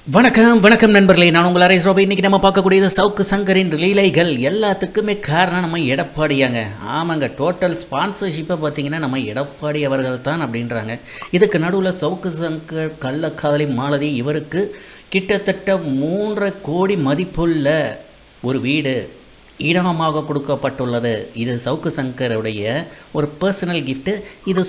வணக்கம் வணக்கம் நண்பர்களே, நான் உங்கள் அரேஸ் ரோபி. இன்றைக்கி நம்ம பார்க்கக்கூடியது சவுக்கு சங்கரின் லீலைகள். எல்லாத்துக்குமே காரணம் நம்ம எடப்பாடியாங்க. ஆமாங்க, டோட்டல் ஸ்பான்சர்ஷிப்பை பார்த்தீங்கன்னா நம்ம எடப்பாடி அவர்கள் தான் அப்படின்றாங்க. இதுக்கு நடுவில் சவுக்கு சங்கர் கள்ளக்காதலி மாலதி இவருக்கு கிட்டத்தட்ட 3.5 கோடி மதிப்புள்ள ஒரு வீடு இனாமாக கொடுக்கப்பட்டுள்ளது. இது சவுக்கு சங்கருடைய ஒரு பர்சனல் கிஃப்ட்டு. இது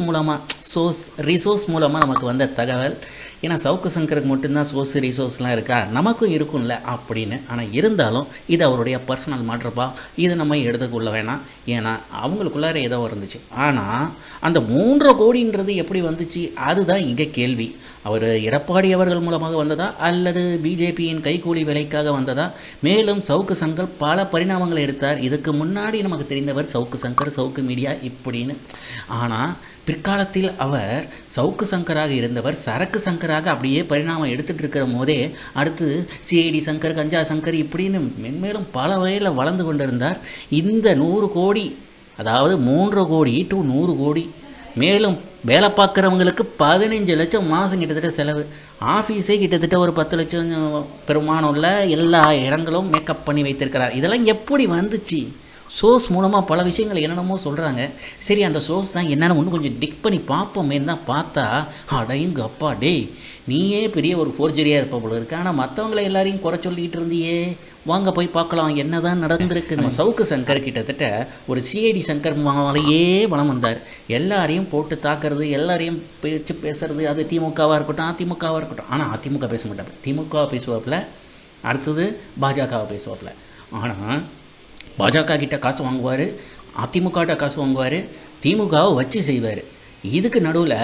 ரிசோர்ஸ் மூலமாக நமக்கு வந்த தகவல். ஏன்னா சவுக்கு சங்கருக்கு மட்டும்தான் ரிசோர்ஸ்லாம் இருக்கா, நமக்கும் இருக்கும்ல அப்படின்னு. ஆனால் இருந்தாலும் இது அவருடைய பர்சனல் மாற்றப்பா, இது நம்ம எடுத்துக்கொள்ள வேணாம். ஏன்னா அவங்களுக்குள்ளார ஏதோ இருந்துச்சு. ஆனால் அந்த 3.5 கோடின்றது எப்படி வந்துச்சு, அதுதான் இங்கே கேள்வி. அவர் எடப்பாடி அவர்கள் மூலமாக வந்ததா அல்லது பிஜேபியின் கைக்கூலி விலைக்காக வந்ததா? மேலும் சவுக்கு சங்கர் பல பரிணாமங்களை எடுத்தார். இதுக்கு முன்னாடி நமக்கு தெரிந்தவர் சவுக்கு சங்கர், சவுக்கு மீடியா இப்படின்னு. ஆனால் பிற்காலத்தில் அவர் சவுக்கு சங்கராக இருந்தவர் சரக்கு சங்கராக அப்படியே பரிணாமம் எடுத்துகிட்டு இருக்கிற போதே அடுத்து சிஐடி சங்கர், கஞ்சா சங்கர் இப்படின்னு மென்மேலும் பல வகையில் வளர்ந்து கொண்டிருந்தார். இந்த 100 கோடி, அதாவது 3.5 கோடி டு 100 கோடி, மேலும் வேலை பார்க்குறவங்களுக்கு 15 லட்சம் மாதம் கிட்டத்தட்ட செலவு. ஆஃபீஸே கிட்டத்தட்ட ஒரு 10 லட்சம் பெருமானம் உள்ள எல்லா இடங்களும் மேக்கப் பண்ணி வைத்திருக்கிறார். இதெல்லாம் எப்படி வந்துச்சு? சோர்ஸ் மூலமாக பல விஷயங்கள் என்னென்னமோ சொல்கிறாங்க. சரி, அந்த சோர்ஸ் தான் என்னென்னு ஒன்று கொஞ்சம் டிக் பண்ணி பார்ப்போமேன்னு தான் பார்த்தா, அடையுங்க அப்பா டே, நீயே பெரிய ஒரு ஃபோர்ஜரியாக இருப்ப போல இருக்கு. ஆனால் மற்றவங்களை எல்லாரையும் குறை சொல்லிக்கிட்டு இருந்தியே, வாங்க போய் பார்க்கலாம் என்ன தான் நடந்திருக்கு. நம்ம சவுக்கு சங்கர் கிட்டத்தட்ட ஒரு சிஐடி சங்கர் மாலையே வளம் வந்தார். எல்லாரையும் போட்டு தாக்குறது, எல்லாரையும் பேசுறது, அது திமுகவாக இருக்கட்டும் அதிமுகவாக இருக்கட்டும். ஆனால் அதிமுக பேச மாட்டாங்க, திமுக பேசுவாப்பில், அடுத்தது பாஜகவை பேசுவாப்பில். ஆனால் பாஜக கிட்ட காசு வாங்குவார், அதிமுகட்ட காசு வாங்குவார், திமுகவை வச்சு செய்வார். இதுக்கு நடுவில்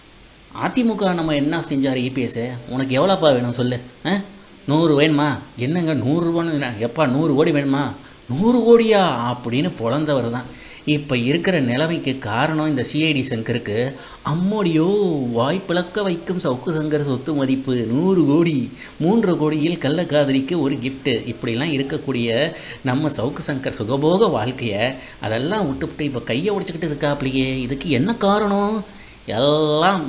அதிமுக நம்ம என்ன செஞ்சார்? இபிஎஸ் உனக்கு எவ்வளோப்பா வேணும் சொல்லு, 100 வேணுமா? என்னங்க 100 ரூபான்னு, எப்பா 100 கோடி வேணுமா? 100 கோடியா அப்படின்னு பொழந்தவர் தான். இப்போ இருக்கிற நிலைமைக்கு காரணம் இந்த சிஐடி சங்கருக்கு. அம்மோடியோ, வாய்ப்பிழக்க வைக்கும் சவுக்கு சங்கர் சொத்து மதிப்பு 100 கோடி, 3.5 கோடியில் கள்ளக்காதலிக்கு ஒரு கிஃப்ட்டு. இப்படிலாம் இருக்கக்கூடிய நம்ம சவுக்கு சங்கர் சுகபோக வாழ்க்கையை அதெல்லாம் விட்டுவிட்டு இப்போ கையை உடைச்சிக்கிட்டு இருக்காப்லையே. இதுக்கு என்ன காரணம்? எல்லாம்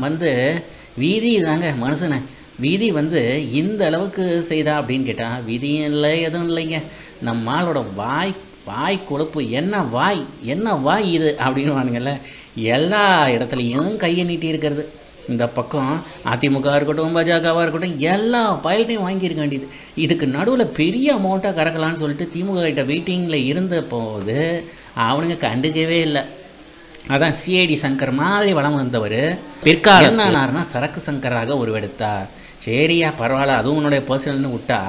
வீதி தாங்க மனுஷனை. வீதி இந்த அளவுக்கு செய்தா அப்படின்னு கேட்டால் விதியும் இல்லை, எதுவும் இல்லைங்க. நம்மளோட வாய் கொழுப்பு. என்ன வாய் இது அப்படின்னு வானுங்கள்ல. எல்லா இடத்துலையும் கையை நீட்டி இருக்கிறது. இந்த பக்கம் அதிமுக இருக்கட்டும், பாஜகவாக இருக்கட்டும், எல்லா பயல்டையும் வாங்கியிருக்க வேண்டியது. இதுக்கு நடுவில் பெரிய அமௌண்ட்டாக கறக்கலான்னு சொல்லிட்டு திமுக கிட்ட வெயிட்டிங்கில் இருந்த போது அவனுங்க கண்டுக்கவே இல்லை. அதான் சிஐடி சங்கர் மாதிரி வளம் வந்தவர் பிற்காலம் என்னானார்னா சரக்கு சங்கராக உருவெடுத்தார். சரியா, பரவாயில்ல, அதுவும் உன்னுடைய பர்சனல்னு விட்டா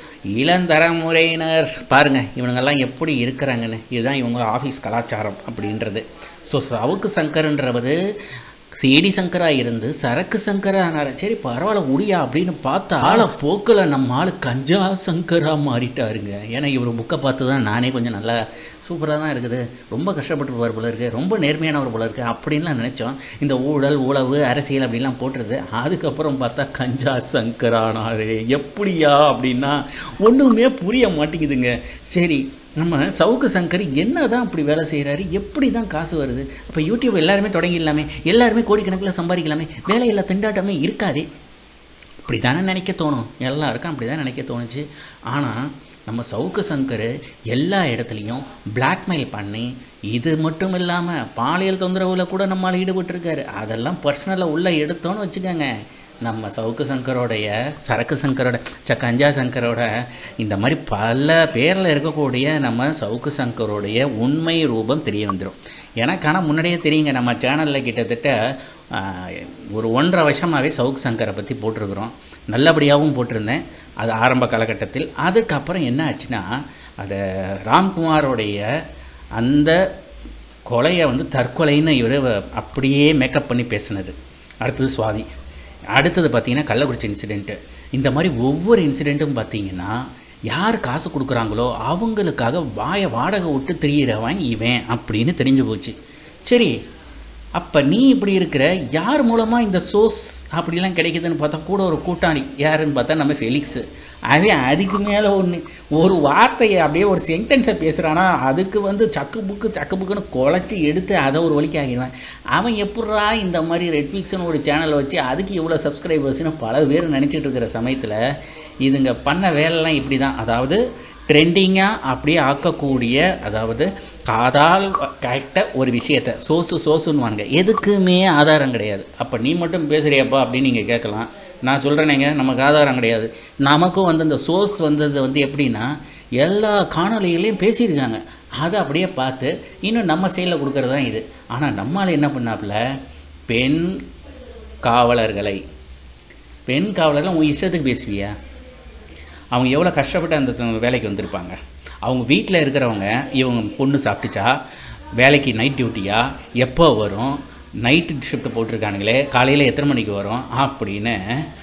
இளந்தரமுறையினர் பாருங்கள் இவனுங்கெல்லாம் எப்படி இருக்கிறாங்கன்னு. இதுதான் இவங்க ஆஃபீஸ் கலாச்சாரம் அப்படின்றது. ஸோ சவுக்கு சங்கர்ன்றது சிஐடி சங்கராக இருந்து சரக்கு சங்கராக ஆனார். சரி பரவாயில்ல முடியா அப்படின்னு பார்த்தா போக்கில் நம்ம ஆள் கஞ்சா சங்கராக மாறிட்டாருங்க. ஏன்னா இவர் புக்கை பார்த்து தான் நானே கொஞ்சம் நல்லா சூப்பராக தான் இருக்குது, ரொம்ப கஷ்டப்பட்டு போவார் போல இருக்குது, ரொம்ப நேர்மையானவர் போல இருக்குது அப்படின்லாம் நினச்சோம். இந்த ஊழல் உளவு அரசியல் அப்படின்லாம் போட்டுருது. அதுக்கப்புறம் பார்த்தா கஞ்சா சங்கரானாரு. எப்படியா அப்படின்னா ஒன்றுமே புரிய மாட்டேங்குதுங்க. சரி, நம்ம சவுக்கு சங்கர் என்ன தான் அப்படி வேலை செய்கிறாரு, எப்படி தான் காசு வருது? அப்போ யூடியூப் எல்லாருமே தொடங்கிடலாமே, எல்லாருமே கோடிக்கணக்கில் சம்பாதிக்கலாமே, வேலையில்லா திண்டாட்டமே இருக்காதே, இப்படி தானே நினைக்க தோணும். எல்லாருக்கும் அப்படி தான் நினைக்க தோணுச்சு. ஆனால் நம்ம சவுக்கு சங்கர் எல்லா இடத்துலையும் பிளாக்மெயில் பண்ணி, இது மட்டும் இல்லாமல் பாலியல் தொந்தரவில் கூட நம்மளால் ஈடுபட்டிருக்காரு. அதெல்லாம் பர்சனலாக உள்ளே எடுத்தோன்னு வச்சுக்கோங்க, நம்ம சவுக்கு சங்கரோடைய சரக்கு சங்கரோட கஞ்சா சங்கரோட இந்த மாதிரி பல பேரில் இருக்கக்கூடிய நம்ம சவுக்கு சங்கரோடைய உண்மை ரூபம் தெரிய வந்துடும். எனக்கான முன்னாடியே தெரியுங்க, நம்ம சேனலில் கிட்டத்தட்ட ஒரு 1.5 வருஷமாகவே சவுக்கு சங்கரை பற்றி போட்டிருக்கிறோம். நல்லபடியாகவும் போட்டிருந்தேன் அது ஆரம்ப காலகட்டத்தில். அதுக்கப்புறம் என்ன ஆச்சுன்னா, அது ராம்குமாரோடைய அந்த கொலையை தற்கொலைன்னு இவர் அப்படியே மேக்கப் பண்ணி பேசினது. அடுத்தது சுவாதி, அடுத்தது பார்த்திங்கன்னா கள்ளக்குறிச்சி இன்சிடெண்ட்டு. இந்த மாதிரி ஒவ்வொரு இன்சிடெண்ட்டும் பார்த்திங்கன்னா யார் காசு கொடுக்குறாங்களோ அவங்களுக்காக வாடகை விட்டு திரியிறவன் இவன் அப்படின்னு தெரிஞ்சு போச்சு. சரி, அப்போ நீ இப்படி இருக்கிற, யார் மூலமாக இந்த சோர்ஸ் அப்படிலாம் கிடைக்குதுன்னு பார்த்தா கூட ஒரு கூட்டாளி யாருன்னு பார்த்தா நம்ம ஃபெலிக்ஸு. அவன் அதுக்கு மேலே ஒரு வார்த்தையை அப்படியே ஒரு சென்டென்ஸை பேசுகிறானா, அதுக்கு வந்து சக்கு புக்குன்னு குழச்சி எடுத்து அதை ஒரு வழிக்கு ஆகிடுவான். அவன் எப்படா இந்த மாதிரி ரெட்ஃப்ளிக்ஸ்னு ஒரு சேனலை வச்சு அதுக்கு எவ்வளோ சப்ஸ்கிரைபர்ஸ்னு பல பேர் நினச்சிட்டு இருக்கிற சமயத்தில் இதுங்க பண்ண வேலைலாம் இப்படி தான். அதாவது ட்ரெண்டிங்காக அப்படியே ஆக்கக்கூடிய, அதாவது காதால் கரெக்ட ஒரு விஷயத்தை சோசுன்னு எதுக்குமே ஆதாரம் கிடையாது. அப்போ நீ மட்டும் பேசுகிறியாப்பா அப்படின்னு நீங்கள் கேட்கலாம். நான் சொல்கிறேனேங்க, நமக்கு ஆதாரம் கிடையாது. நமக்கும் வந்து அந்த சோர்ஸ் வந்தது வந்து எப்படின்னா, எல்லா காணொலிகளையும் பேசியிருக்காங்க, அதை அப்படியே பார்த்து இன்னும் நம்ம சைடில் கொடுக்குறது தான் இது. ஆனால் நம்மளால் என்ன பண்ணாப்புல, பெண் காவலர்கள் உன் இஷ்டத்துக்கு பேசுவியா? அவங்க எவ்வளோ கஷ்டப்பட்டு அந்த வேலைக்கு வந்திருப்பாங்க. அவங்க வீட்டில் இருக்கிறவங்க, இவங்க பொண்ணு சாப்பிட்டுச்சா, வேலைக்கு நைட் டியூட்டியா, எப்போ வரும், நைட்டு ஷிஃப்ட் போட்டிருக்கானுங்களே, காலையில் எத்தனை மணிக்கு வரும் அப்படின்னு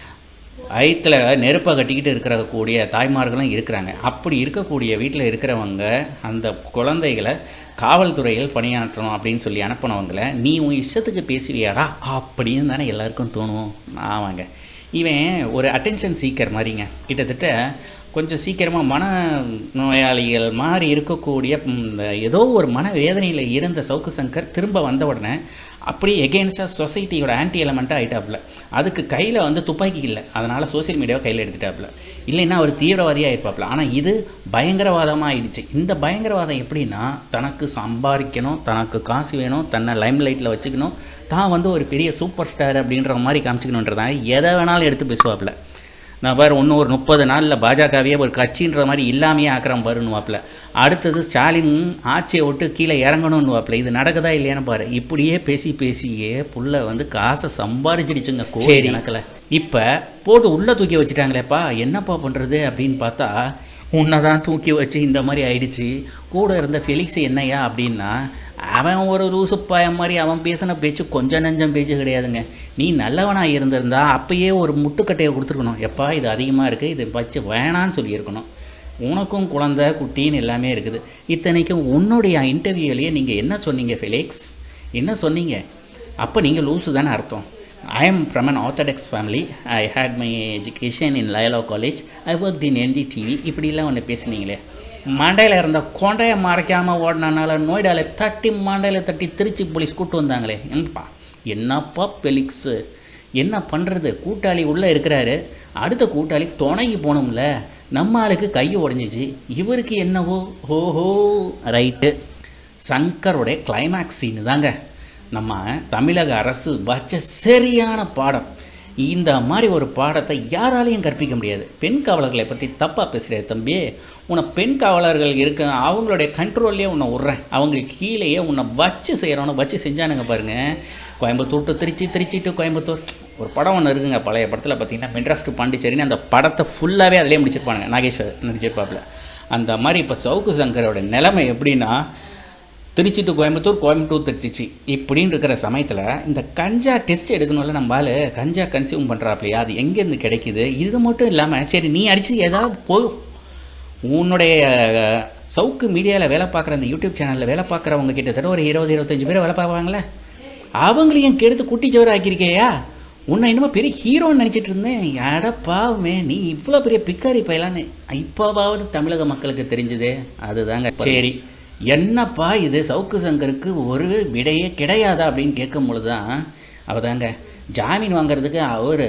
வயிற்றில் நெருப்பை கட்டிக்கிட்டு இருக்கக்கூடிய தாய்மார்களும் இருக்கிறாங்க. அப்படி இருக்கக்கூடிய வீட்டில் இருக்கிறவங்க அந்த குழந்தைகளை காவல்துறையில் பணியாற்றணும் அப்படின்னு சொல்லி அனுப்பினவங்களை நீ உன் இஷ்டத்துக்கு பேசுவியாடா அப்படின்னு தானே எல்லாருக்கும் தோணும். ஆமாங்க, இவன் ஒரு அட்டென்ஷன் சீக்கர் மாதிரிங்க. கிட்டத்தட்ட கொஞ்சம் சீக்கிரமாக மன நோயாளிகள் மாதிரி இருக்கக்கூடிய ஏதோ ஒரு மன வேதனையில் இருந்த சவுக்கு சங்கர் திரும்ப வந்த உடனே அப்படி எகெயின்ஸ்டாக சொசைட்டியோட ஆன்டி எலமெண்ட்டாக ஆகிட்டாப்புல. அதுக்கு கையில் வந்து துப்பாக்கி இல்லை, அதனால் சோசியல் மீடியாவை கையில் எடுத்துட்டாப்புல. இல்லைன்னா அவர் தீவிரவாதியாக இருப்பாப்புல. ஆனால் இது பயங்கரவாதமாக ஆயிடுச்சு. இந்த பயங்கரவாதம் எப்படின்னா, தனக்கு சம்பாதிக்கணும், தனக்கு காசு வேணும், தன்னை லைம் லைட்டில் வச்சுக்கணும், தான் வந்து ஒரு பெரிய சூப்பர் ஸ்டார் அப்படின்ற மாதிரி காமிச்சிக்கணுன்றதாங்க எதை வேணாலும் எடுத்து பேசுவாப்புல. நான் பாரு இன்னும் ஒரு 30 நாளில் பாஜகவையே ஒரு கட்சின்ற மாதிரி இல்லாமையே ஆக்கிரம் பாருன்னுவாப்பில். அடுத்தது ஸ்டாலின் ஆட்சியை விட்டு கீழே இறங்கணும்னுவாப்பில். இது நடக்குதா இல்லையான்னு பாரு. இப்படியே பேசியே புள்ள வந்து காசை சம்பாதிச்சிடுச்சுங்க கோடி கணக்கில். இப்போ போட்டு உள்ளே தூக்கி வச்சுட்டாங்களேப்பா, என்னப்பா பண்ணுறது அப்படின்னு பார்த்தா, உன்னை தான் தூக்கி வச்சு இந்த மாதிரி ஆயிடுச்சு. கூட இருந்த ஃபெலிக்ஸ் என்னையா அப்படின்னா, அவன் ஒரு லூசு பையன் மாதிரி அவன் பேசின பேச்சு கொஞ்சம் நஞ்சம் பேச்சு கிடையாதுங்க. நீ நல்லவனாக இருந்திருந்தா அப்பயே ஒரு முட்டுக்கட்டையை கொடுத்துருக்கணும். எப்பா இது அதிகமாக இருக்குது, இது வச்சு வேணான்னு சொல்லியிருக்கணும். உனக்கும் குழந்தை குட்டின்னு எல்லாமே இருக்குது. இத்தனைக்கும் உன்னுடைய இன்டர்வியூலேயே நீங்கள் என்ன சொன்னீங்க ஃபெலிக்ஸ், என்ன சொன்னீங்க? அப்போ நீங்கள் லூசு தானே அர்த்தம். I am from an Orthodox family. I had my education in Loyola College. I worked in NDTV. இப்படிலாம் ஒன்று பேசுனீங்களே, மண்டையில் இருந்த கொண்டையை மறைக்காமல் ஓடினால நோய்டாவில் மண்டையில் தட்டி திருச்சி போலீஸ் கூட்டு வந்தாங்களே. என்னப்பா ஃபெலிக்ஸு, என்ன பண்ணுறது? கூட்டாளி உள்ளே இருக்கிறாரு, அடுத்த கூட்டாளி துணைக்கு போகணும்ல. நம்ம ஆளுக்கு கை உடஞ்சிச்சு, இவருக்கு என்னவோ. ஓஹோ ரைட்டு. சங்கருடைய கிளைமேக்ஸ் சீனு தாங்க நம்ம தமிழக அரசு வச்ச சரியான பாடம். இந்த மாதிரி ஒரு பாடத்தை யாராலையும் கற்பிக்க முடியாது. பெண் காவலர்களை பற்றி தப்பாக பேசுகிற தம்பி, உன்னை பெண் காவலர்கள் இருக்க அவங்களுடைய கண்ட்ரோல்லையே உன்னை விட்றேன், அவங்களுக்கு கீழேயே உன்னை வச்சு செய்கிறவனை வச்சு செஞ்சானுங்க பாருங்கள். கோயம்புத்தூர் டு திருச்சி டு கோயம்புத்தூர் ஒரு படம் ஒன்று இருக்குங்க. பழைய படத்தில் பார்த்தீங்கன்னா மெட்ராஸ் டு பாண்டிச்சேரின்னு அந்த படத்தை ஃபுல்லாகவே அதிலே முடிச்சிருப்பானுங்க. நாகேஸ்வர் நடிச்சிருப்பாப்பில். அந்த மாதிரி இப்போ சவுக்கு சங்கரோட நிலைமை எப்படின்னா, திருச்சி டு கோயம்புத்தூர் திருச்சி இப்படின்னு இருக்கிற சமயத்தில் இந்த கஞ்சா டெஸ்ட் எடுக்கணும்ல. நம்மளால் கஞ்சா கன்சியூம் பண்ணுறாப்லையா, அது எங்கேருந்து கிடைக்கிது? இது மட்டும் இல்லாமல் சரி நீ அடித்து ஏதாவது உன்னுடைய சவுக்கு மீடியாவில் வேலை பார்க்குற அந்த யூடியூப் சேனலில் வேலை பார்க்குறவங்க கிட்டத்தட்ட ஒரு 20-25 பேர் வேலை பார்ப்பாங்களே, அவங்களையும் கெடுத்து குட்டிச்சவர் ஆக்கியிருக்கேயா? உன்னை இன்னமும் பெரிய ஹீரோன்னு நினச்சிட்டு இருந்தேன். அடப்பாவுமே, நீ இவ்வளோ பெரிய பிக்காரி பையலான்னு இப்போவாவது தமிழக மக்களுக்கு தெரிஞ்சுதே. அதுதாங்க சரி. என்னப்பா இது சவுக்கு சங்கருக்கு ஒரு விடையே கிடையாதா அப்படின்னு கேட்கும் பொழுது தான் அவதாங்க ஜாமீன் வாங்கிறதுக்கு அவர்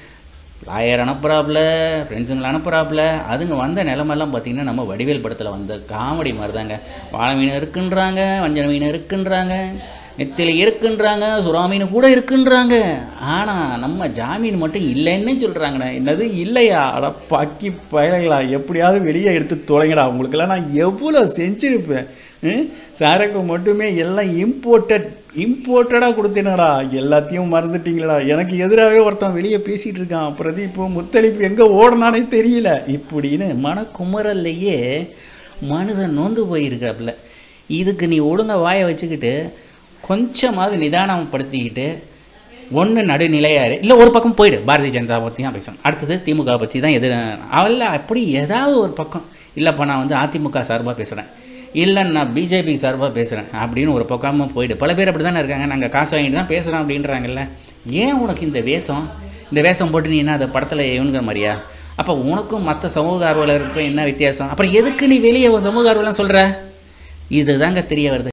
லாயர் அனுப்புகிறாப்புல, ஃப்ரெண்ட்ஸுங்களை அனுப்புகிறாப்புல. அதுங்க வந்த நிலமெல்லாம் பார்த்திங்கன்னா நம்ம வடிவேல் படத்தில் வந்த காமெடி மாதிரி தாங்க. வாழை மீன் இருக்குன்றாங்க, வஞ்சர மீன் இருக்குன்றாங்க, நெத்தியில் இருக்குன்றாங்க, சுறாமீன் கூட இருக்குன்றாங்க. ஆனால் நம்ம ஜாமீன் மட்டும் இல்லைன்னு சொல்கிறாங்கண்ணா. என்னது இல்லையா? அட பக்கி பயலங்களா, எப்படியாவது வெளியே எடுத்து தொலைங்கடா. உங்களுக்கெல்லாம் நான் எவ்வளோ செஞ்சுருப்பேன். சரக்கு மட்டுமே எல்லாம் இம்போர்ட்டடாக கொடுத்தேனடா, எல்லாத்தையும் மறந்துட்டீங்களா? எனக்கு எதிராகவே ஒருத்தன் வெளியே பேசிகிட்டு இருக்கான், பிரதீப்பு முத்தளிப்பு எங்கே ஓடனானே தெரியல இப்படின்னு மனக்குமரல்லையே மனுஷன் நொந்து போயிருக்காப்புல. இதுக்கு நீ ஒழுங்க வாயை வச்சுக்கிட்டு கொஞ்சமாவது நிதானப்படுத்திக்கிட்டு ஒன்று நடுநிலையாரு, இல்லை ஒரு பக்கம் போயிடு. பாரதிய ஜனதா பற்றி தான் பேசணும், அடுத்தது திமுக பற்றி தான் எது அவல்ல அப்படி ஏதாவது ஒரு பக்கம். இல்லைப்பா நான் வந்து அதிமுக சார்பாக பேசுகிறேன், இல்லை நான் பிஜேபி சார்பாக பேசுகிறேன் அப்படின்னு ஒரு பக்கமாக போயிடு. பல பேர் அப்படி தானே இருக்காங்க, நாங்கள் காசு வாங்கிட்டு தான் பேசுகிறோம் அப்படின்றாங்கல்ல. ஏன் உனக்கு இந்த வேஷம் போட்டு நீ என்ன அதை படத்தில் இவனுங்கிற மாதிரியா? அப்போ உனக்கும் மற்ற சமூக ஆர்வலருக்கும் என்ன வித்தியாசம்? அப்புறம் எதுக்கு நீ வெளியே சமூக ஆர்வலாம் சொல்கிற? இது தாங்க தெரிய வருது.